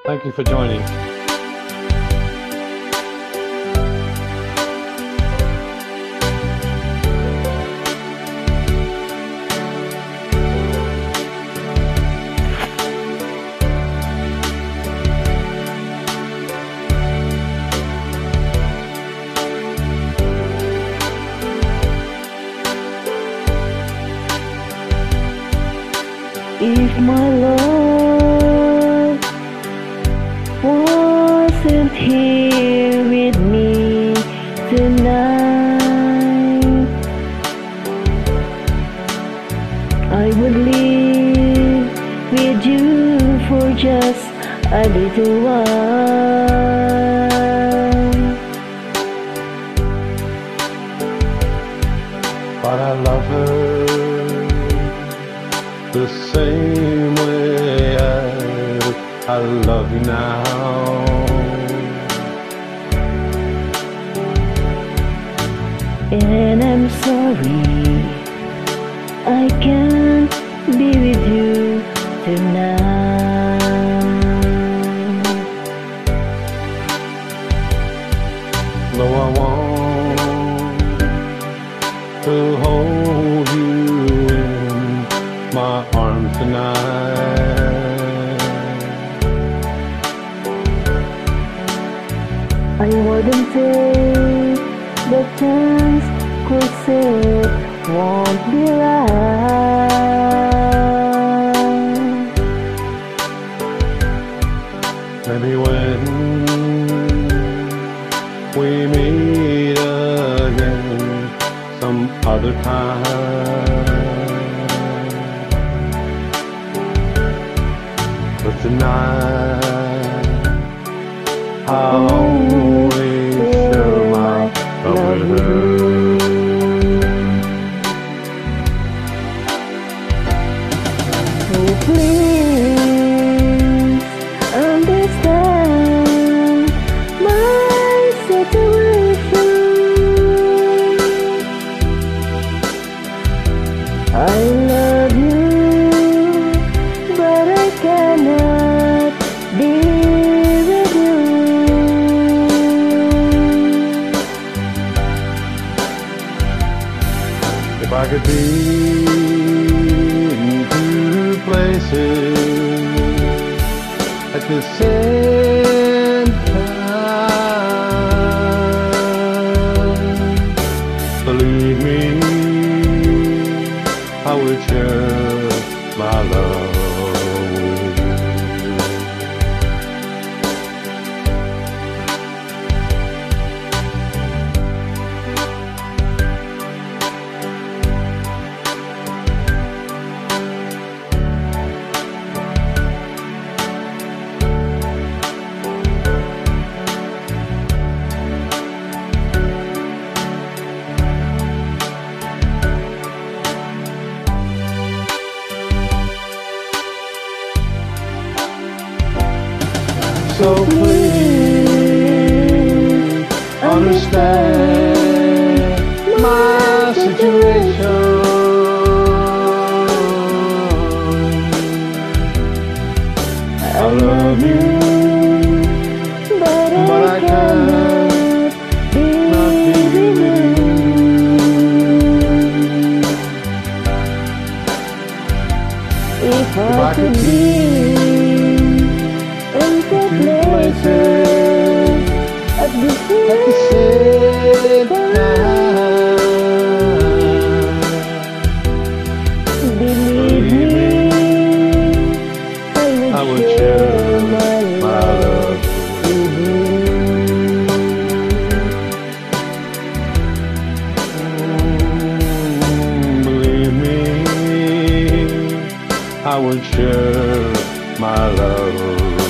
Thank you for joining. If my love wasn't here with me tonight, I would live with you for just a little while. But I love her the same way as I love you now. And I'm sorry I can't be with you tonight. Though I want to hold you in my arms tonight, I wouldn't take the chance, 'cause it won't be right. maybe when we meet again some other time, but tonight I'll always share my love with her. So please understand my situation. I love you, but I cannot be with you. If I could be in two places at the same time, believe me, I would share my love with you. So please understand my situation. I love you, but I cannot be with you. If I could be in two places at the same time, believe me, I would share my love with you. Believe me, I would share my love